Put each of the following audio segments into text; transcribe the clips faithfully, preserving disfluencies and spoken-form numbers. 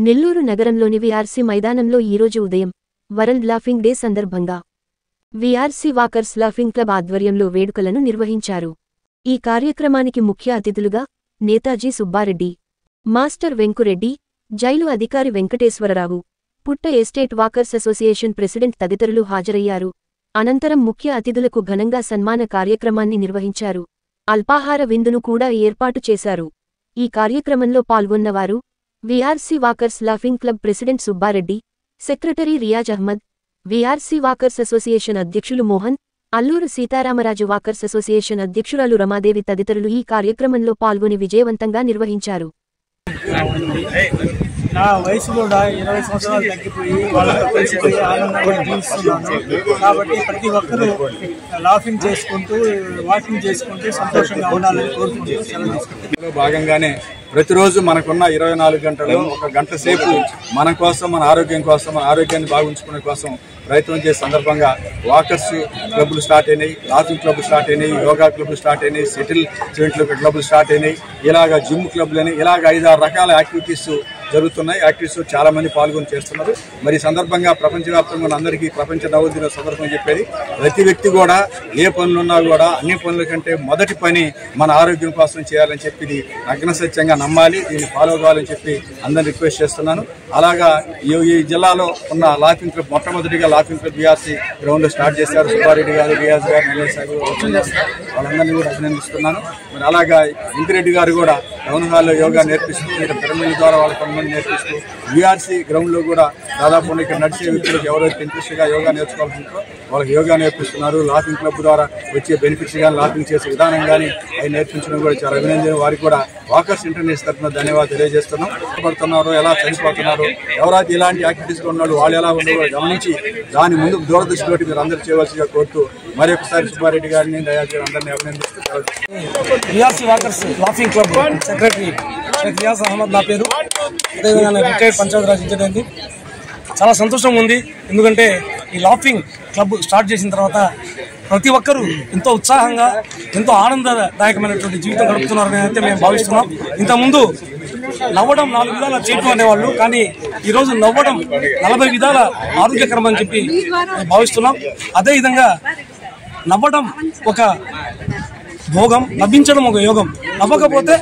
నెల్లూరు నగరంలోని వీఆర్సీ మైదానంలో ఈరోజు ఉదయం వరల్డ్ లాఫింగ్ డే సందర్భంగా వీఆర్సీ వాకర్స్ లాఫింగ్ క్లబ్ ఆధ్వర్యంలో వేడుకలను నిర్వహించారు. ఈ కార్యక్రమానికి ముఖ్య అతిథులుగా నేతాజీ సుబ్బారెడ్డి, మాస్టర్ వెంకురెడ్డి, జైలు అధికారి వెంకటేశ్వరరావు, పుట్ట ఎస్టేట్ వాకర్స్ అసోసియేషన్ ప్రెసిడెంట్ తదితరులు హాజరయ్యారు. అనంతరం ముఖ్య అతిథులకు ఘనంగా సన్మాన కార్యక్రమాన్ని నిర్వహించారు. అల్పాహార విందును కూడా ఏర్పాటు చేశారు. ఈ కార్యక్రమంలో పాల్గొన్నవారు VRC walkers laughing club president Subbareddy, secretary Riyaz Ahmed, VRC walkers association అధ్యక్షులు మోహన్, అల్లూరు సీతారామరాజు వాకర్స్ అసోసియేషన్ అధ్యక్షురాలు రమాదేవి తదితరులు ఈ కార్యక్రమంలో పాల్గొని విజయవంతంగా నిర్వహించారు. నా వయసు కూడా ఇరవై సంవత్సరాలు తగ్గిపోయి వాళ్ళతో కలిసిపోయి ఆనందంగా జీవిస్తున్నాను. కాబట్టి ప్రతి ఒక్కరూ లాఫింగ్ చేసుకుంటూ వాకింగ్ చేసుకుంటూ సంతోషంగా ఉండాలని కోరుకుంటూ సెలవు తీసుకుంటాం. భాగంగానే ప్రతిరోజు మనకున్న ఇరవై నాలుగు గంటలు ఒక గంట సేపు మన కోసం, మన ఆరోగ్యం కోసం, మన ఆరోగ్యాన్ని బాగుంచుకునే కోసం ప్రయత్నం చేసే సందర్భంగా వాకర్స్ క్లబ్లు స్టార్ట్ అయినాయి, లాఫింగ్ క్లబ్లు స్టార్ట్ అయినాయి, యోగా క్లబ్లు స్టార్ట్ అయినాయి, సెటిల్ సెవెంట్లు క్లబ్లు స్టార్ట్ అయినాయి, ఇలాగ జిమ్ క్లబ్లని, ఇలాగ ఐదారు రకాల యాక్టివిటీస్ జరుగుతున్నాయి. యాక్టివిటీస్ చాలా మంది పాల్గొని చేస్తున్నారు. మరి సందర్భంగా ప్రపంచవ్యాప్తంగా ఉన్న అందరికీ ప్రపంచ నవోదిన సందర్భం చెప్పేది, ప్రతి వ్యక్తి కూడా ఏ పనులున్నా కూడా అన్ని పనుల కంటే మొదటి పని మన ఆరోగ్యం కోసం చేయాలని చెప్పి నగ్న సత్యంగా నమ్మాలి, దీన్ని ఫాలో కావాలని చెప్పి అందరిని రిక్వెస్ట్ చేస్తున్నాను. అలాగా ఈ జిల్లాలో ఉన్న లాఫింగ్ క్లబ్ మొట్టమొదటిగా లాఫింగ్ క్లబ్ వీఆర్సీ గ్రౌండ్ లో స్టార్ట్ చేశారు. సుబ్బారెడ్డి గారు, రియాజ్ గారు, నల్లేష్ గారు ఓపెన్ చేస్తారు. వాళ్ళందరినీ కూడా అభినందిస్తున్నాను. మరి అలాగా వెంకరెడ్డి గారు కూడా టౌన్ హాల్లో యోగా నేర్పిస్తూ, ఇక్కడ పిరమిడ్ ద్వారా వాళ్ళ కొంతమంది నేర్పిస్తూ, వీఆర్సీ గ్రౌండ్ లో కూడా దాదాపు ఇక్కడ నడిచే వ్యక్తులకు ఎవరైతే ఇంట్రెస్ట్ గా యోగా నేర్చుకోవాల్సిందో వాళ్ళకి యోగా నేర్పిస్తున్నారు. లాఫింగ్ క్లబ్ ద్వారా వచ్చే బెనిఫిట్స్ కానీ, లాఫింగ్ చేసే విధానం కానీ అవి నేర్పించడం కూడా చాలా అభినందన. వారికి కూడా వాకర్స్ ఇంటర్నేషనల్ తరఫున ధన్యవాదాలు తెలియజేస్తున్నాం. పడుతున్నారు, ఎలా చనిపోతున్నారు, ఎవరైతే ఇలాంటి యాక్టివిటీస్ లో ఉన్నాడు వాళ్ళు ఎలా ఉండో గమనించి దాని ముందు దూరదృష్టితోటి మీరు అందరూ చేయవలసిగా కోరుతూ మరొకసారి సుబ్బారెడ్డి గారిని, దయాజ్ గారిని అందరినీ అభినందిస్తూ VRC walkers laughing club secretary Sheikh Riyaz Ahmed నా పేరు. అదేవిధంగా నేను రిటైర్డ్ పంచాయతీరాజ్ ఇంజనీర్ని. చాలా సంతోషంగా ఉంది, ఎందుకంటే ఈ లాఫింగ్ క్లబ్ స్టార్ట్ చేసిన తర్వాత ప్రతి ఒక్కరూ ఎంతో ఉత్సాహంగా, ఎంతో ఆనందదాయకమైనటువంటి జీవితం గడుపుతున్నారని అయితే మేము భావిస్తున్నాం. ఇంతకుముందు నవ్వడం నాలుగు విధాల చేయటం అనేవాళ్ళు, కానీ ఈరోజు నవ్వడం నలభై విధాల ఆరోగ్యకరం అని చెప్పి భావిస్తున్నాం. అదేవిధంగా నవ్వడం ఒక భోగం, నవ్వించడం ఒక యోగం. నవ్వకపోతే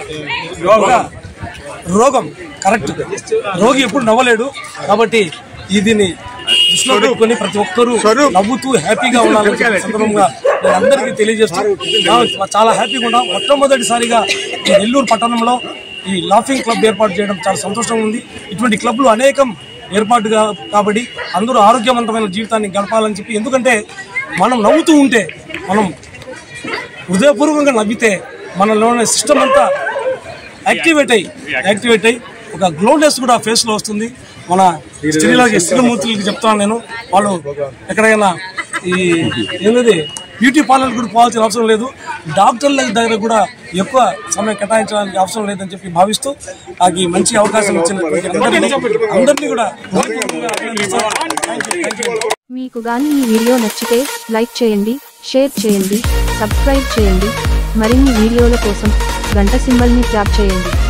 ఒక రోగం. కరెక్ట్, రోగి ఎప్పుడు నవ్వలేడు. కాబట్టి దీన్ని దృష్టిలో పెట్టుకుని ప్రతి ఒక్కరూ నవ్వుతూ హ్యాపీగా ఉండాలని సందర్భంగా నేను అందరికీ తెలియజేస్తూ చాలా హ్యాపీగా ఉన్నాం. మొట్టమొదటిసారిగా ఈ నెల్లూరు పట్టణంలో ఈ లాఫింగ్ క్లబ్ ఏర్పాటు చేయడం చాలా సంతోషంగా ఉంది. ఇటువంటి క్లబ్లు అనేకం ఏర్పాటుగా కాబట్టి అందరూ ఆరోగ్యవంతమైన జీవితాన్ని గడపాలని చెప్పి, ఎందుకంటే మనం నవ్వుతూ ఉంటే, మనం హృదయపూర్వకంగా నవ్వితే మనలోని సిస్టమ్ అంతా యాక్టివేట్ అయ్యి యాక్టివేట్ అయ్యి ఒక గ్లోనెస్ కూడా ఫేస్లో వస్తుంది. మన స్త్రీలకి స్త్రీమూర్తులకి చెప్తాను నేను, వాళ్ళు ఎక్కడైనా ఈ ఏంటది బ్యూటీ పార్లర్ కూడా పోవాల్సిన అవసరం లేదు, డాక్టర్ల దగ్గర కూడా ఎక్కువ సమయం కేటాయించడానికి అవసరం లేదని చెప్పి భావిస్తూ నాకు ఈ మంచి అవకాశం ఇచ్చినటువంటి అందరినీ కూడా. మీకు గాని ఈ వీడియో నచ్చితే లైక్ చేయండి, షేర్ చేయండి, సబ్స్క్రైబ్ చేయండి. మరిన్ని వీడియోల కోసం గంట సింబల్ని ట్యాప్ చేయండి.